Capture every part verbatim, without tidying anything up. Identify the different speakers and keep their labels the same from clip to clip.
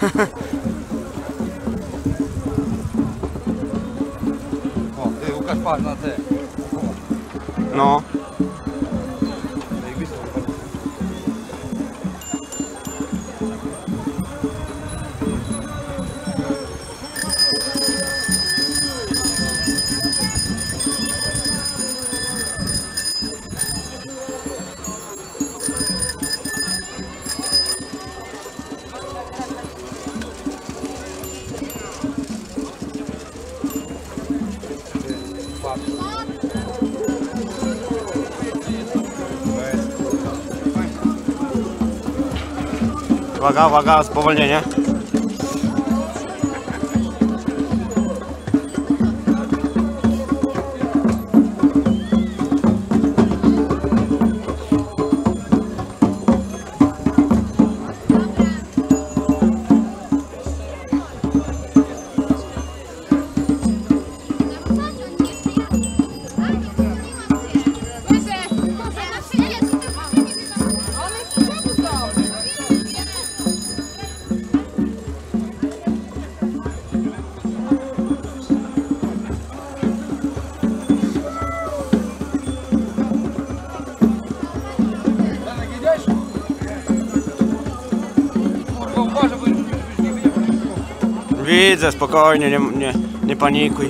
Speaker 1: O, ty Łukasz, patrz na te.
Speaker 2: No. Uwaga, uwaga, spowolnienie. Widzę, spokojnie, nie, nie, nie panikuj.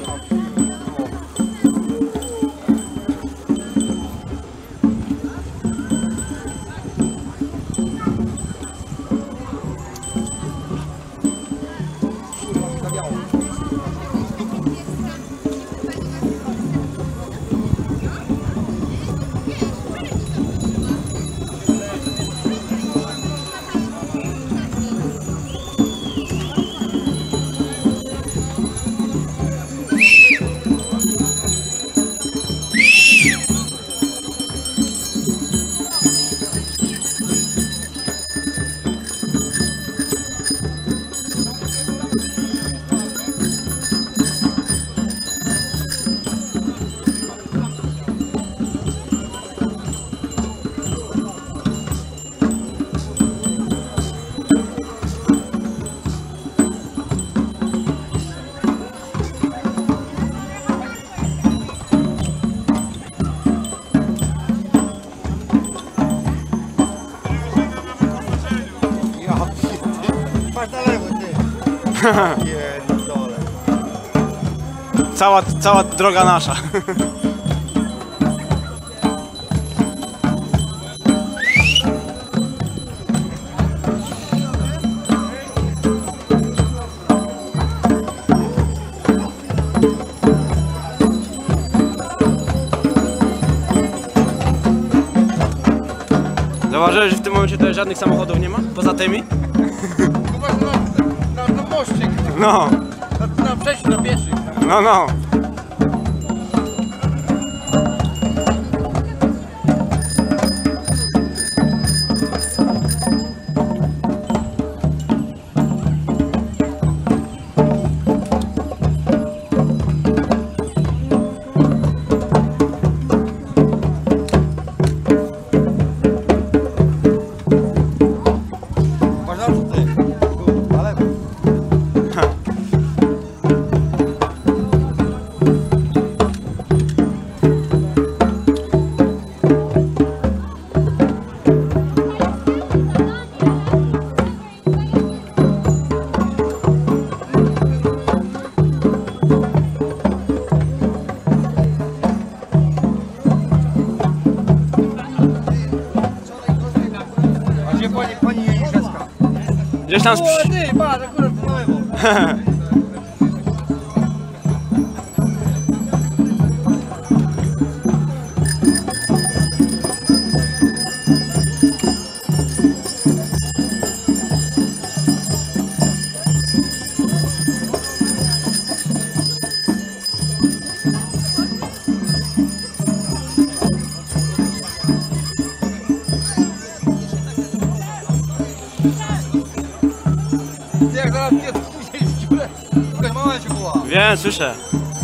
Speaker 2: Cała, cała droga nasza. Zauważyłeś, że w tym momencie tutaj żadnych samochodów nie ma? Poza tymi?
Speaker 1: No właśnie na, na, na moście.
Speaker 2: No.
Speaker 1: Na, na przejściu na pieszych.
Speaker 2: No, no. Gdzieś tam
Speaker 1: O, ty, patrz, akurat na lewo. Ty jak zaraz nie później w dziurę, jakaś mała się woła.
Speaker 2: Wiem, słyszę.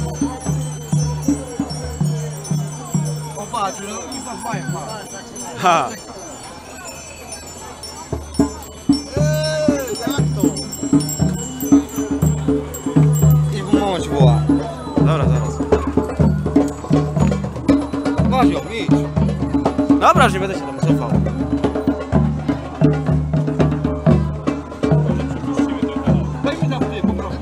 Speaker 1: O patrz, że oni tam mają, patrz.
Speaker 2: Ha.
Speaker 1: Eee, jak to?
Speaker 2: Dobra, że nie będę się tam cofał.
Speaker 1: Daj mi tam ty, poproszę.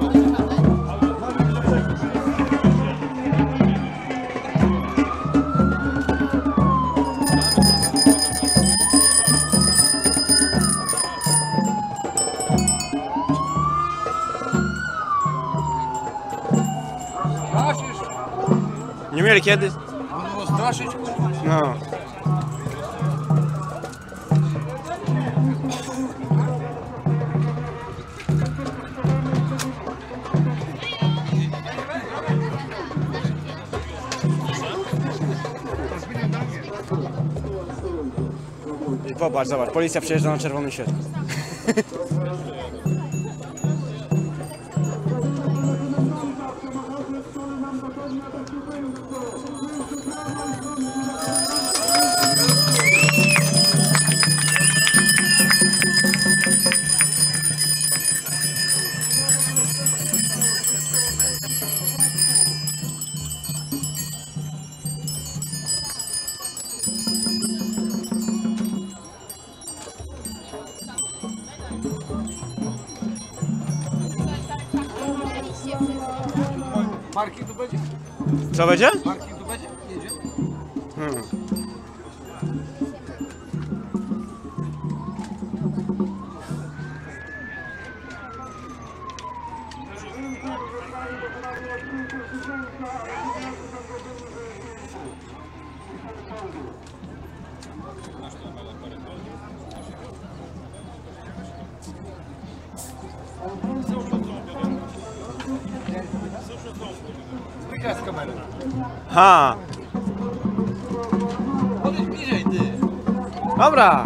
Speaker 1: Straszysz?
Speaker 2: Nie mieli kiedy?
Speaker 1: Będą straszyć?
Speaker 2: No. I popatrz, zobacz, policja przejeżdża na czerwonym świetle.
Speaker 1: Parking tu będzie?
Speaker 2: Co będzie?
Speaker 1: Parking tu będzie? Jedzie?
Speaker 2: Hmm.
Speaker 1: Zbykaj z kamerą.
Speaker 2: Ha!
Speaker 1: Podejdź bliżej, ty.
Speaker 2: Dobra!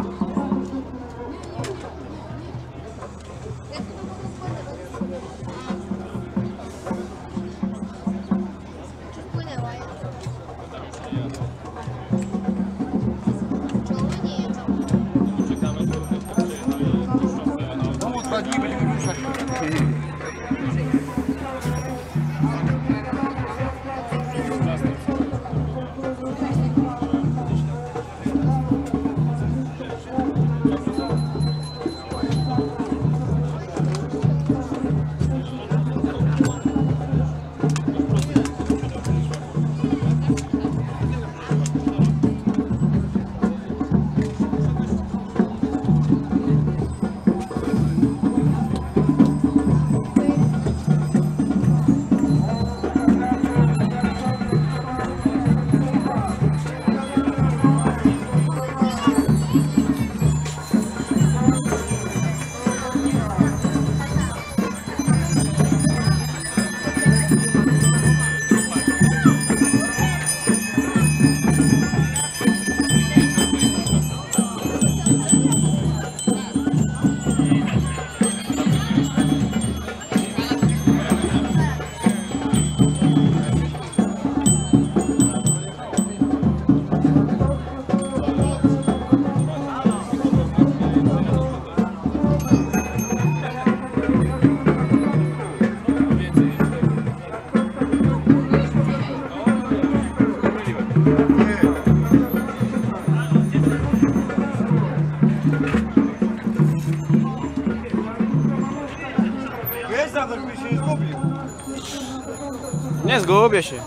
Speaker 1: Domu dwa dni będziemy ruszać. Wiesz, nawet by się nie zgubił.
Speaker 2: Nie zgubię się.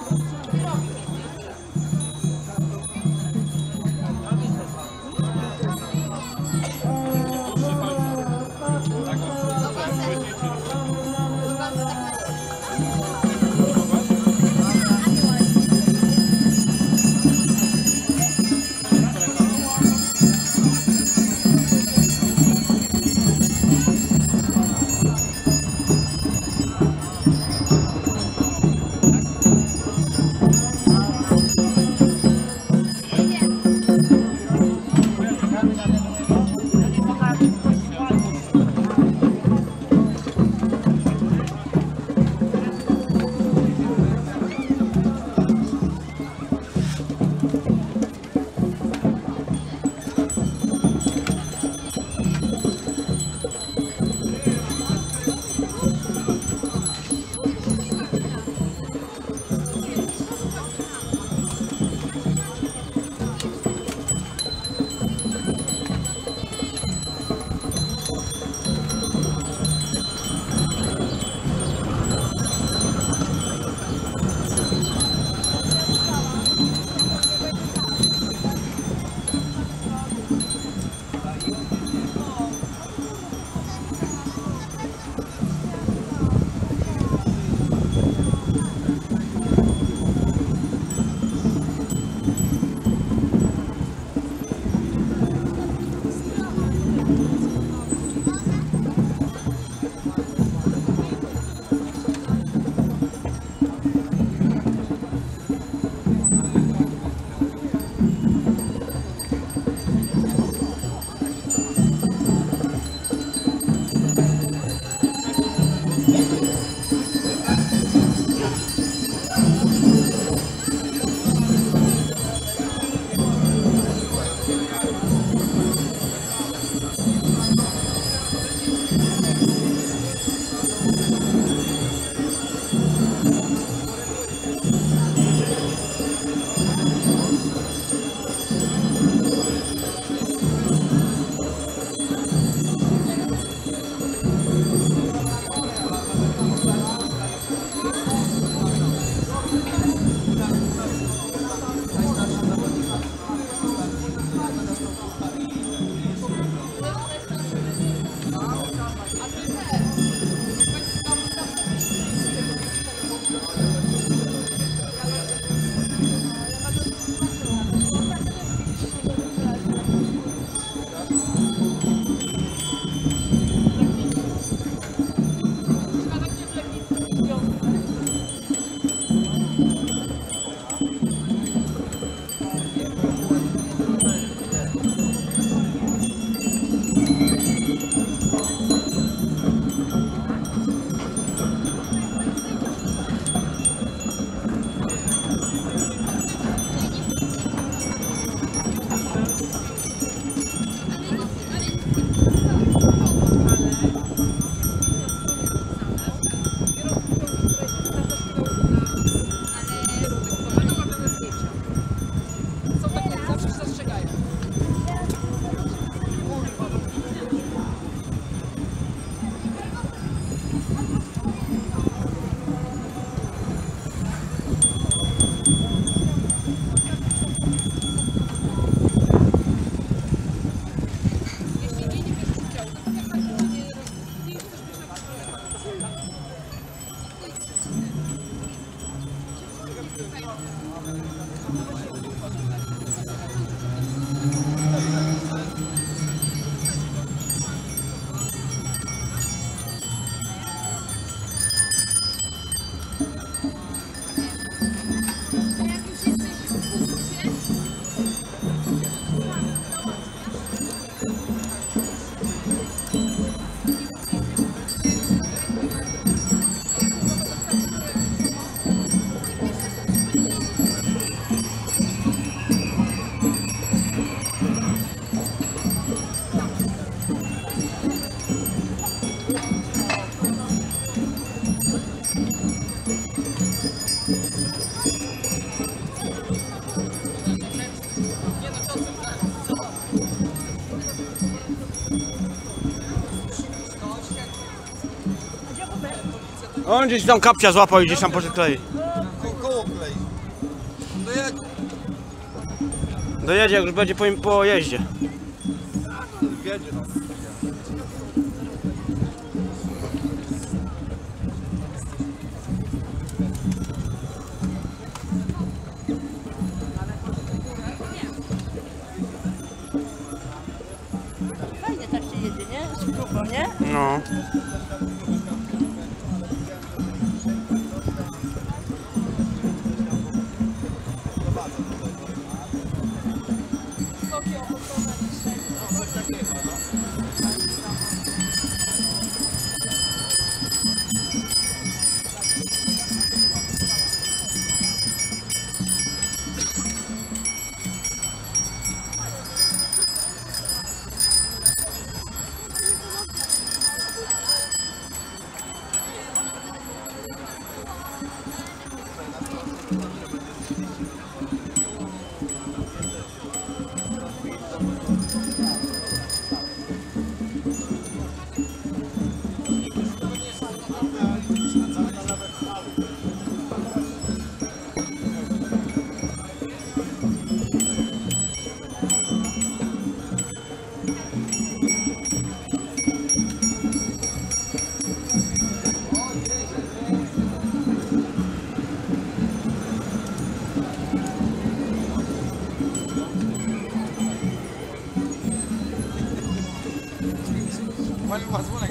Speaker 2: On gdzieś tam kapcia złapał i gdzieś tam poszedł klei.
Speaker 1: Ko koło klei. Dojedź.
Speaker 2: Dojedzie, jak już będzie po, po jeździe.
Speaker 1: Wiedzie no.
Speaker 3: Fajnie tak się jedzie, nie? Z grupą, nie?
Speaker 2: No.
Speaker 1: Palił was dzwonek.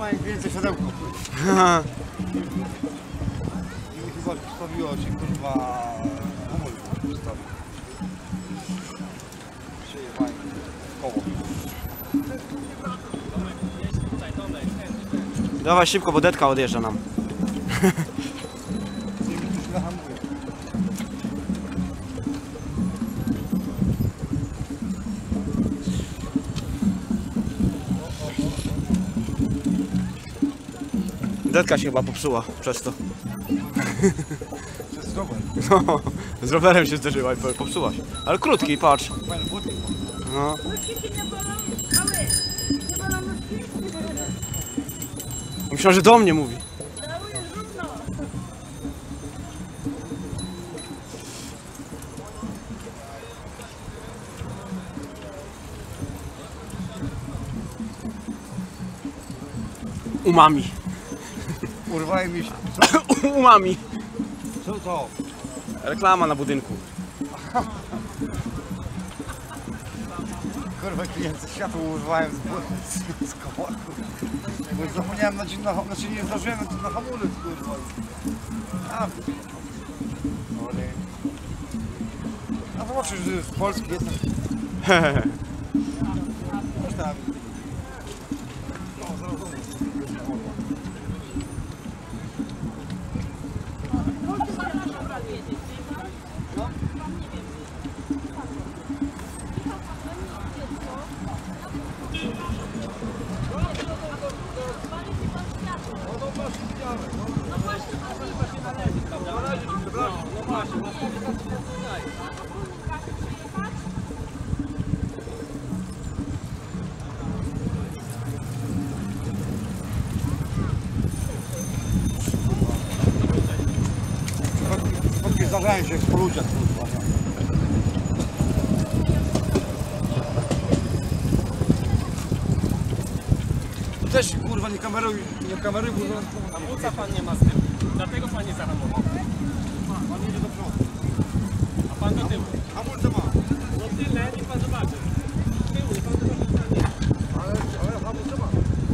Speaker 1: jak więcej siodełko. I mi chyba przedstawiło się kurwa hamulec przedstawił. Przejechałem koło.
Speaker 2: Dawaj szybko, bo detka odjeżdża nam.
Speaker 1: Nie mi tu źle hamuje.
Speaker 2: Detka się chyba popsuła przez to.
Speaker 1: Przez rower.
Speaker 2: No, z rowerem się zderzyła i po- popsuła się. Ale krótki, patrz.
Speaker 1: Fajny buty.
Speaker 2: No. Myślałem, że do mnie mówi. Umami.
Speaker 1: Urwałem mi się.
Speaker 2: Umami.
Speaker 1: Co to?
Speaker 2: Reklama na budynku.
Speaker 1: Kurwa, klient ze światła używałem z, z, z koła, bo już zapomniałem na dzień na ham- znaczy nie zdążyłem na, na hamulec, kurwa. A, ale... A zobaczysz, że z Polski jestem. Coś tam. No, zaraz do mnie. Takie zdarzałem się po ludziach, kurwa. Też kurwa nie kameruj, nie kameruj, bo zaraz
Speaker 4: Hamulca pan nie ma z tyłu, dlatego pan nie zahamował.
Speaker 1: pan jedzie do przodu.
Speaker 4: A pan do tyłu.
Speaker 1: Hamulce ma.
Speaker 4: No tyle, niech pan zobaczy. Z tyłu, niech pan zobaczy.
Speaker 1: Ale, ale hamulce ma.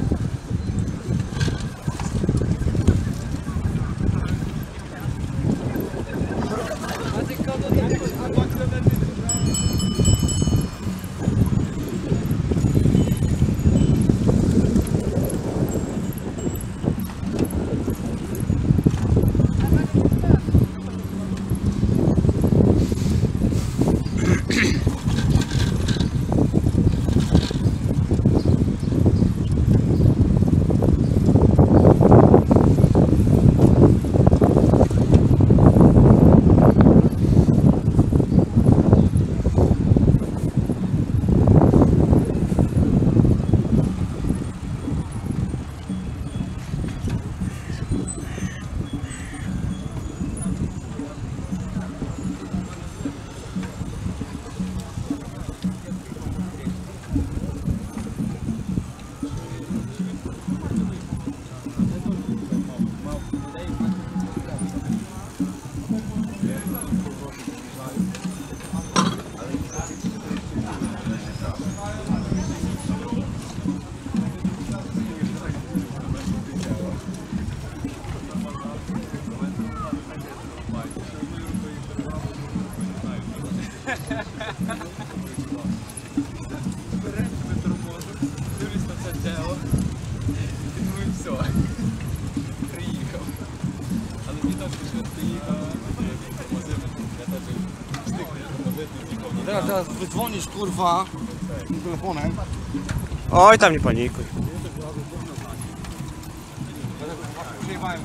Speaker 1: Teraz, teraz wydzwonisz kurwa tym telefonem.
Speaker 2: Oj, tam nie panikuj.
Speaker 1: Przyjechałem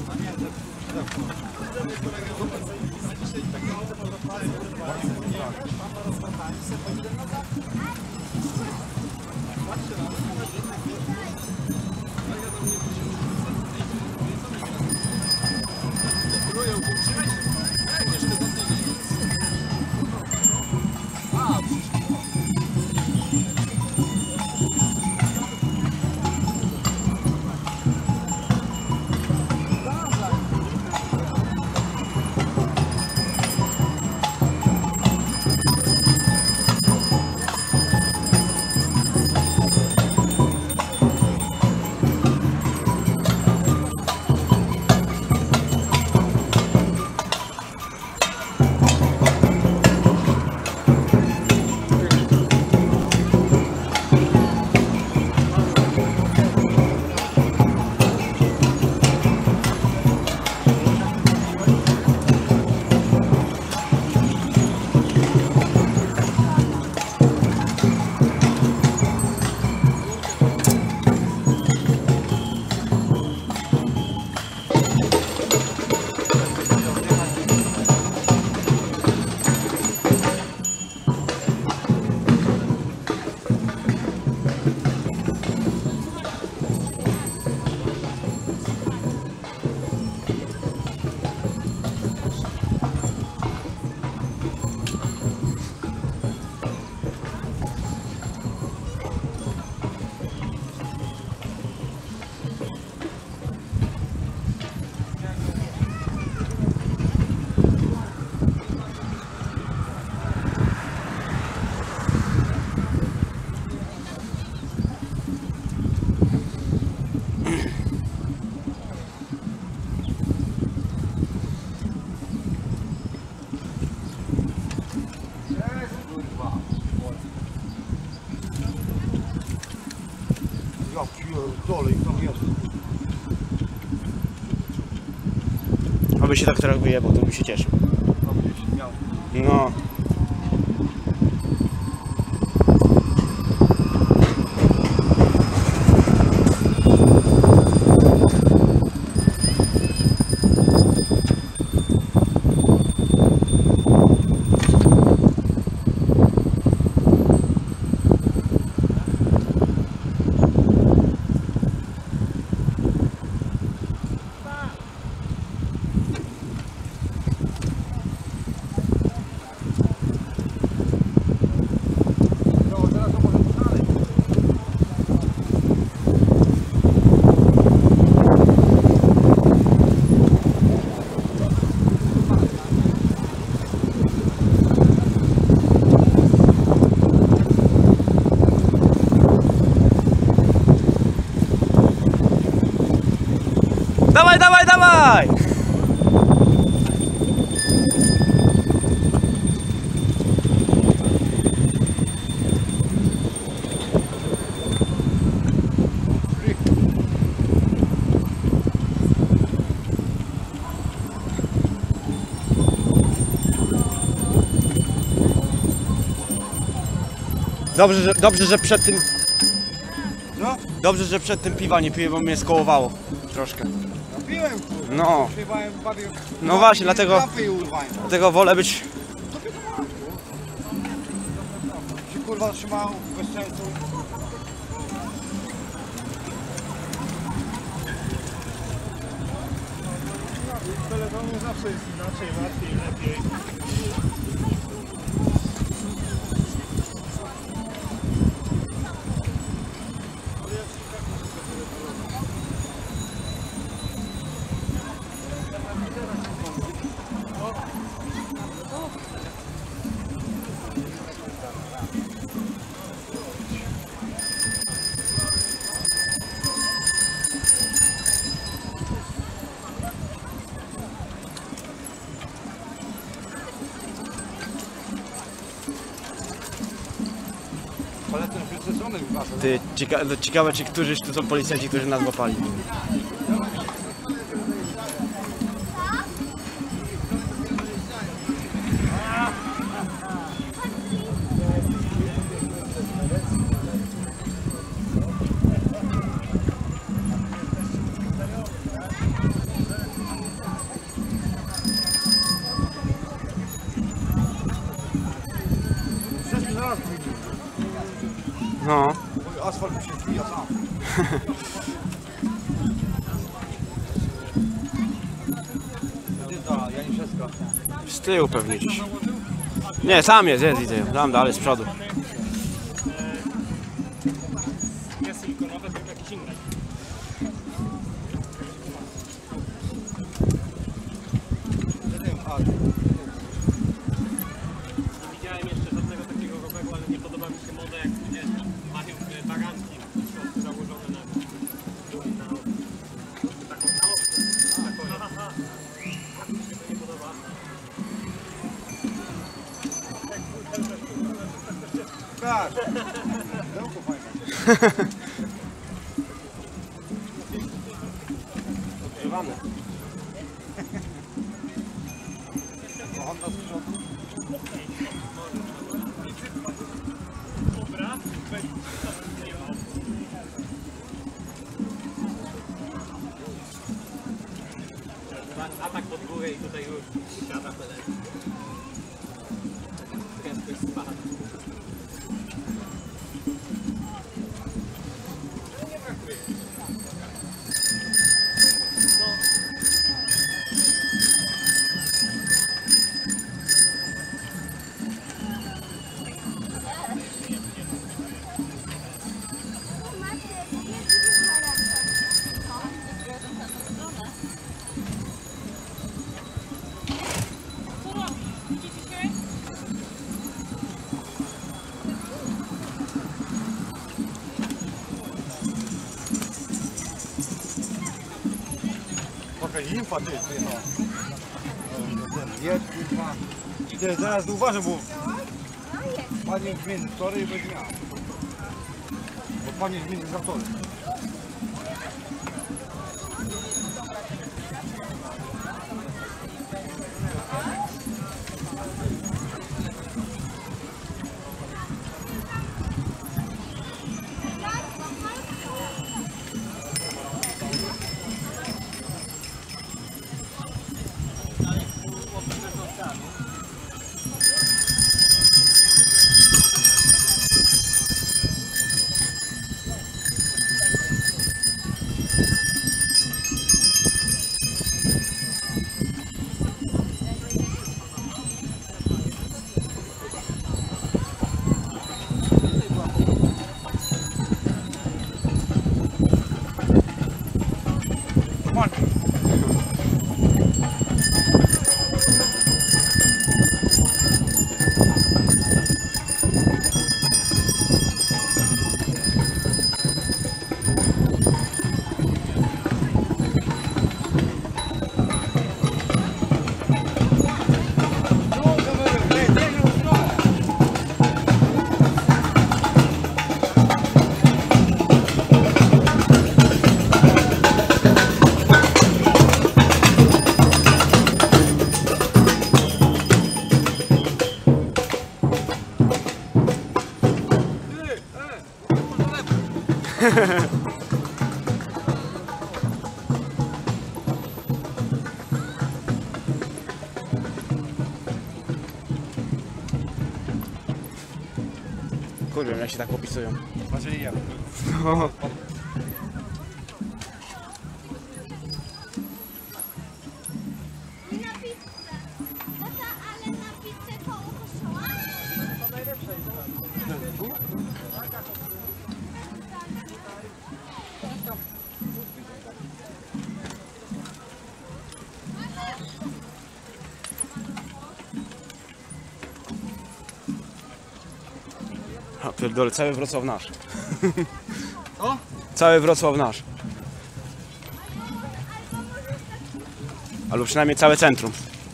Speaker 1: Ja pierdolę, i tam jest.
Speaker 2: Aby się tak teraz wyjebał, to bym się cieszył.
Speaker 1: No będzie się miał.
Speaker 2: No.
Speaker 1: No, teraz to może dalej.
Speaker 2: Dawaj, dawaj, dawaj! Dobrze, że, dobrze, że przed tym...
Speaker 1: Co?
Speaker 2: Dobrze, że przed tym piwa nie piję, bo mnie skołowało troszkę.
Speaker 1: Napiłem, kurwa.
Speaker 2: No.
Speaker 1: Śpiewałem, bawię.
Speaker 2: No właśnie, dlatego-
Speaker 1: Lampy i urwałem.
Speaker 2: Dlatego wolę być...
Speaker 1: Się kurwa trzymał bez sensu.
Speaker 4: W telefonie zawsze jest inaczej, łatwiej, lepiej.
Speaker 1: Ale ten wycedzony wygląda.
Speaker 2: Ty, cieka ciekawe, czy którzyś tu są policjanci, którzy nas łapali.
Speaker 1: Przecież zaraz pójdzie.
Speaker 2: No.
Speaker 1: Bo asfalt mi się wbija sam. Edyta, Janiszewska.
Speaker 2: Z tyłu pewnie gdzieś. Nie, sam jest, jest, widzę ją. Tam dalej, z przodu.
Speaker 4: Nie silikonowe, tylko jakieś inne.
Speaker 1: A,
Speaker 4: Widziałem jeszcze żadnego takiego rowego, ale nie podoba mi się moda, jak ludzie mają e, baranki w środku założone na, na taką całą. Taką, aha, tak mi się to nie podoba.
Speaker 1: tak. Działko fajne.
Speaker 2: Odgrzewamy.
Speaker 1: To Honda z przodu.
Speaker 4: Dobra, weź, atak pod górę i tutaj już siada pelek. Prędkość spada. Nie brakuje. No.
Speaker 1: Jakaś limfa ty, ty no. Ten jedź, kurwa. Ty zaraz uważaj, bo panie w między tory i będzie miał. Bo Panie między zatorem.
Speaker 2: Kurde, jak się tak opisują.
Speaker 1: Patrzyli jak.
Speaker 5: I na pizzę. Tata, ale na pizzę koło kościoła? To najlepsze.
Speaker 2: A pierdolę, cały Wrocław nasz.
Speaker 1: Co?
Speaker 2: Cały Wrocław nasz. Albo przynajmniej całe centrum.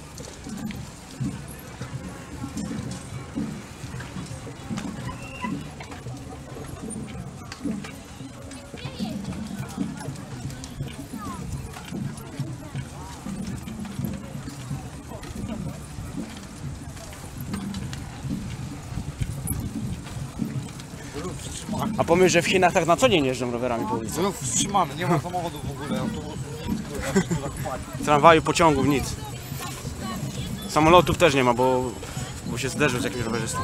Speaker 2: A pomyśl, że w Chinach tak na co dzień jeżdżą rowerami po ulicy.
Speaker 1: Znów wstrzymany, nie ma samochodów w ogóle, autobusów, nic, kurwa, wszystko zakopali.
Speaker 2: Tramwaju, pociągów, nic. Samolotów też nie ma, bo, bo się zderzył z jakimś rowerzystą.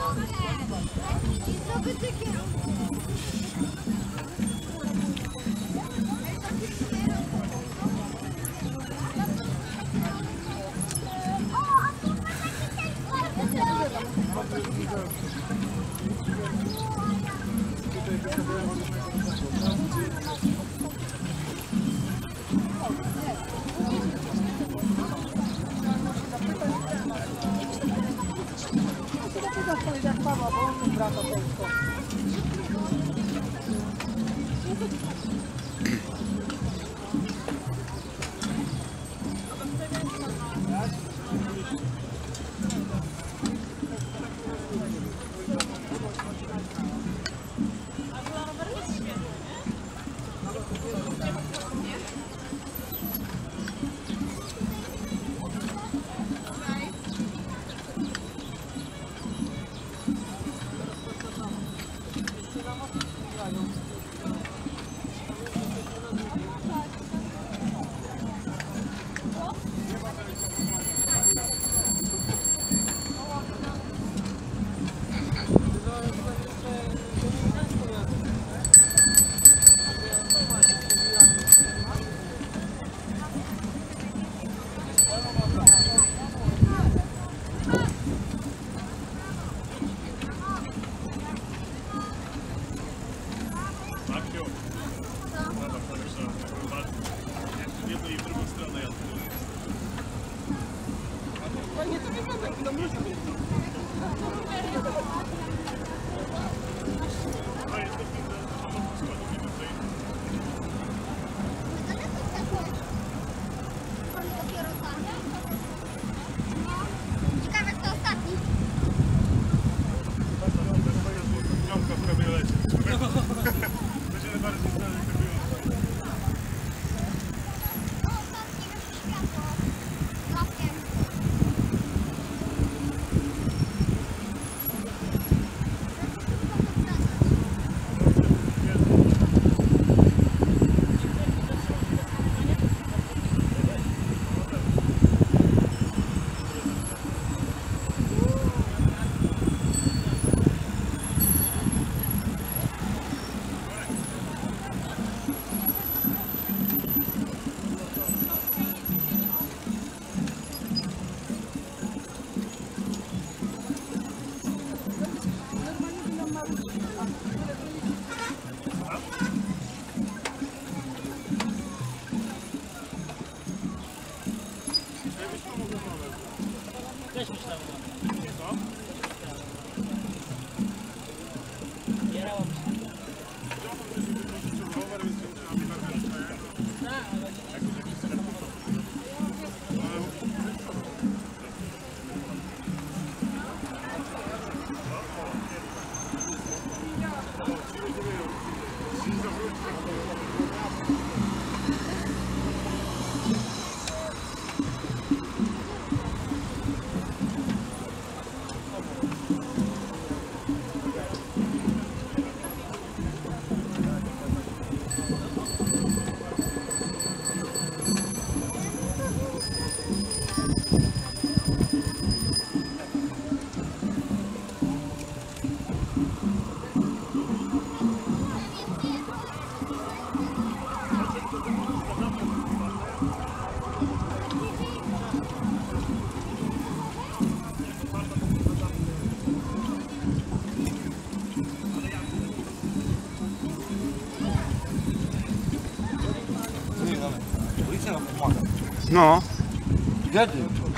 Speaker 2: No.
Speaker 1: Kiedy?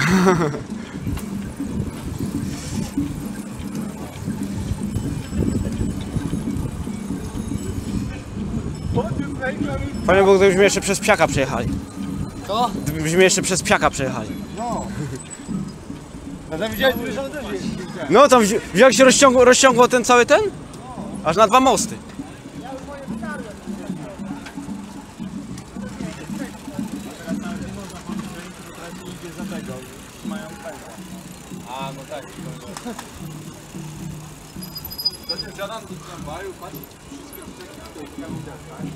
Speaker 2: Fajnie było, gdybyśmy jeszcze przez Psiaka przejechali.
Speaker 1: Co?
Speaker 2: Gdybyśmy jeszcze przez Psiaka przejechali.
Speaker 1: No. A tam widziałeś, że są też jest.
Speaker 2: No tam wzi- jak się rozciągło, rozciągło ten cały ten? Aż na dwa mosty.
Speaker 1: A, no tak. To się wsiadam do tramwaju, patrz, wszystkie te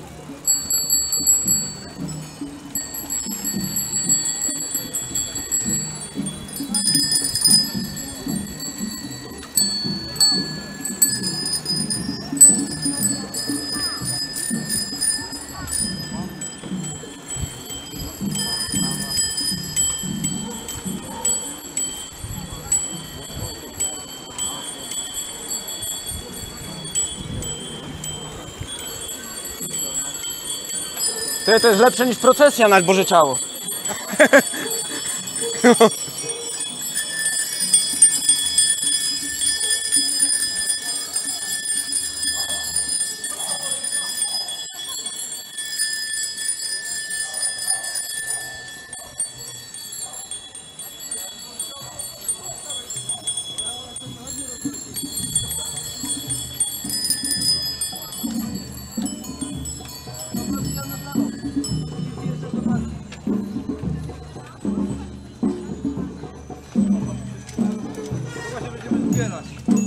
Speaker 2: To, to jest lepsze niż procesja na Boże Ciało.
Speaker 1: będziemy zbierać.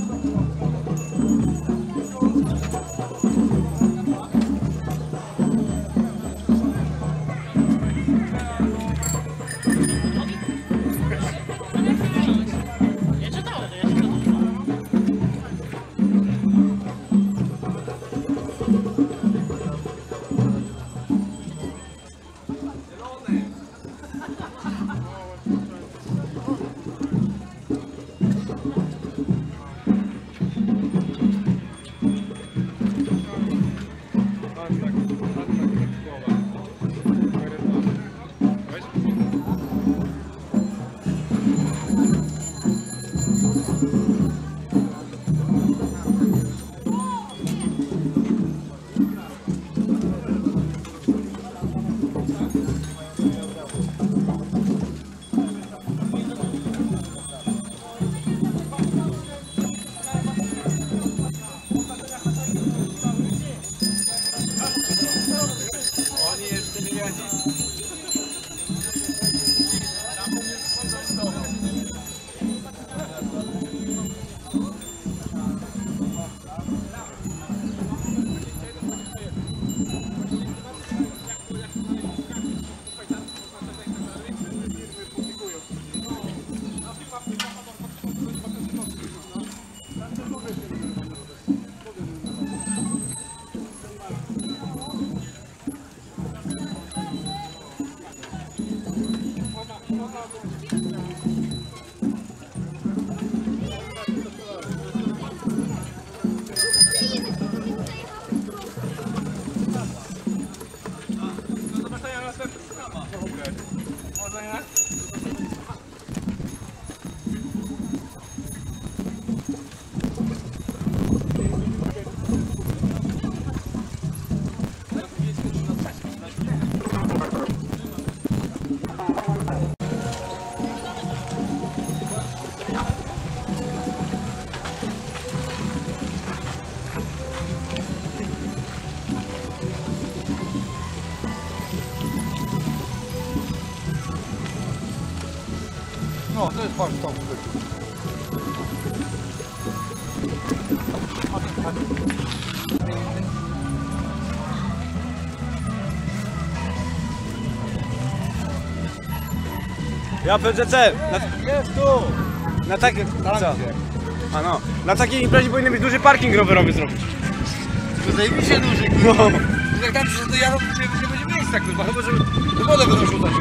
Speaker 1: No, to jest park tam.
Speaker 2: Ja P Z C. Na,
Speaker 1: Jest tu!
Speaker 2: na takie.
Speaker 1: Tam
Speaker 2: Co?
Speaker 1: gdzie?
Speaker 2: A no. Na takiej imprezie powinien być duży parking rowerowy zrobić.
Speaker 1: To zajebiście duży, kurwa. Jak tam się dojadą, to nie nie będzie miejsca, kurwa. Chyba, że do wodę będą rzucać.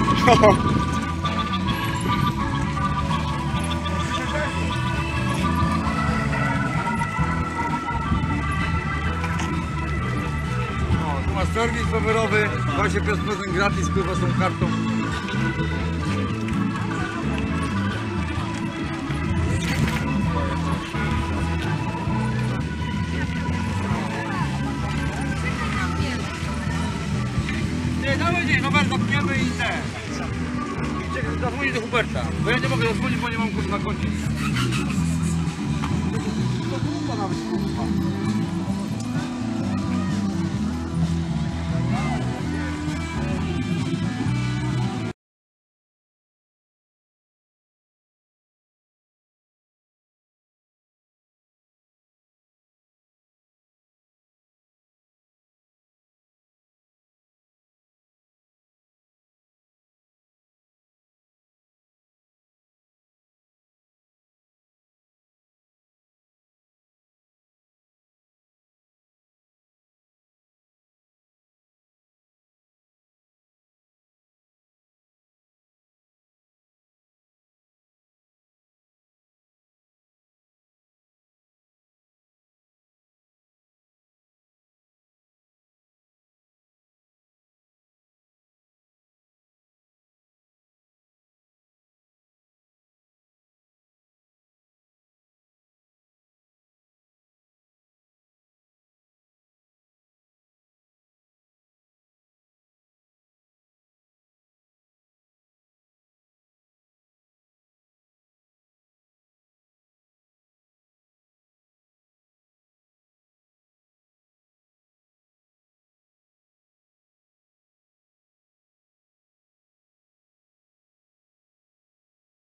Speaker 1: O, tu masz serwis rowerowy, właśnie pięć procent gratis, kurwa, z tą kartą. Nie, dawaj dzień, Robert, zapniemy i te. Czekaj, zadzwonię do Huberta, bo ja nie mogę zadzwonić, bo nie mam kurwa na koncie. To grupa nawet, kurwa.